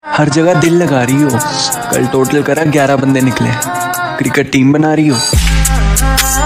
हर जगह दिल लगा रही हो, कल टोटल करा 11 बंदे निकले, क्रिकेट टीम बना रही हो।